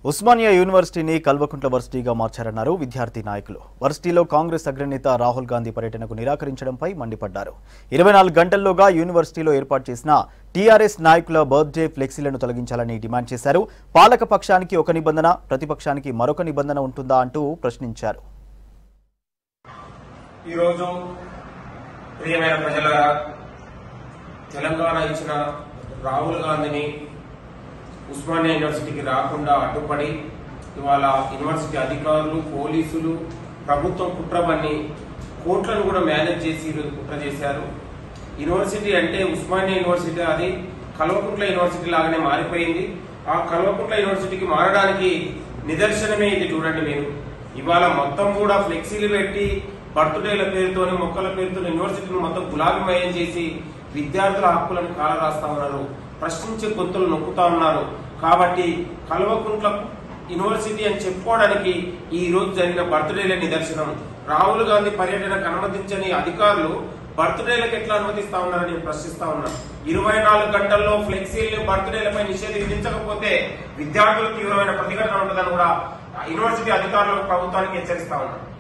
ఉస్మానియా యూనివర్సిటీని కల్వకుంట్ల వర్సిటీగా మార్చారన్నారు విద్యార్థి నాయకులు. వర్సిటీలో కాంగ్రెస్ అగ్రనేత రాహుల్ గాంధీ పర్యటనకు నిరాకరించడంపై మండిపడ్డారు. 24 గంటల్లోగా యూనివర్సిటీలో ఏర్పాటు చేసిన టీఆర్ఎస్ నాయకుల బర్త్డే ఫ్లెక్సీలను తొలగించాలని డిమాండ్ చేశారు. పాలక పక్షానికి ఒక నిబంధన, ప్రతిపక్షానికి మరొక నిబంధన ఉంటుందా అంటూ ప్రశ్నించారు. ఈరోజు ప్రియమైన ప్రజలారా, తెలంగాణ ఇచ్చిన రాహుల్ గాంధీని ఉస్మానియా యూనివర్సిటీకి రాకుండా అడ్డుపడి ఇవాళ యూనివర్సిటీ అధికారులు, పోలీసులు, ప్రభుత్వం కుట్రబన్ని కోట్లను కూడా మేనేజ్ చేసి ఈరోజు కుట్ర చేశారు. యూనివర్సిటీ అంటే ఉస్మానియా యూనివర్సిటీ అది కల్వకుంట్ల యూనివర్సిటీ లాగానే మారిపోయింది. ఆ కల్వకుంట్ల యూనివర్సిటీకి మారడానికి నిదర్శనమే ఇది. చూడండి మీరు, ఇవాళ మొత్తం కూడా ఫ్లెక్సీలు పెట్టి బర్త్డేల పేరుతోని, మొక్కల పేరుతో యూనివర్సిటీని మొత్తం గులాబీమయం చేసి విద్యార్థుల హక్కులను కాలరాస్తా ఉన్నారు, ప్రశ్నించే గొంతులు నొక్కుతా ఉన్నారు. కాబట్టి కల్వకుంట్ల యూనివర్సిటీ అని చెప్పుకోవడానికి ఈ రోజు జరిగిన బర్త్డేల నిదర్శనం. రాహుల్ గాంధీ పర్యటనకు అనుమతించని అధికారులు బర్త్డేలకు ఎట్లా అనుమతిస్తా ఉన్నారని ప్రశ్నిస్తా ఉన్నాను. 24 గంటల్లో ఫ్లెక్సీలు, బర్త్డేలపై నిషేధం విధించకపోతే విద్యార్థులకు తీవ్రమైన ప్రతిఘటన ఉంటుందని కూడా యూనివర్సిటీ అధికారులకు, ప్రభుత్వానికి హెచ్చరిస్తా ఉన్నాను.